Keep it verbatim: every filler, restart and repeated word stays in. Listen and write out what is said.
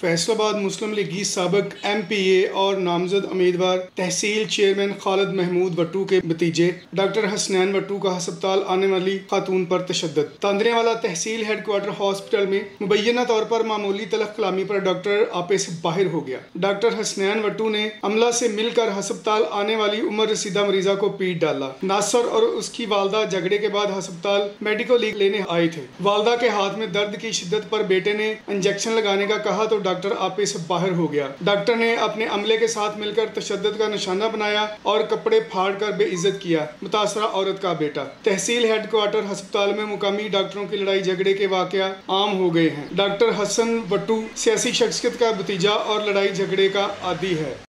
फैसलाबाद मुस्लिम लीगी साबिक M P A और नामजद उम्मीदवार तहसील चेयरमैन खालिद महमूद वट्टू के भतीजे डॉक्टर हसनैन वट्टू का हस्पताल आने वाली खातून पर तशद्दुद। तांदरेवाला तहसील हेडक्वार्टर हॉस्पिटल में मुबैना तौर पर मामूली तलख कलामी पर डॉक्टर आपे से बाहर हो गया। डॉक्टर हसनैन वट्टू ने अमला से मिलकर हस्पताल आने वाली उम्र रसीदा मरीजा को पीट डाला। नासर और उसकी वालदा झगड़े के बाद हस्पताल मेडिकल लीग लेने आए थे। वालदा के हाथ में दर्द की शिद्दत पर बेटे ने इंजेक्शन लगाने का कहा तो डॉक्टर आपे से बाहर हो गया। डॉक्टर ने अपने अमले के साथ मिलकर तशद्दुद का निशाना बनाया और कपड़े फाड़ कर बेइज्जत किया। मुतासरा औरत का बेटा तहसील हेडक्वार्टर अस्पताल में मुकामी डॉक्टरों की लड़ाई झगड़े के वाकया आम हो गए हैं। डॉक्टर हसन वट्टू सियासी शख्सियत का भतीजा और लड़ाई झगड़े का आदी है।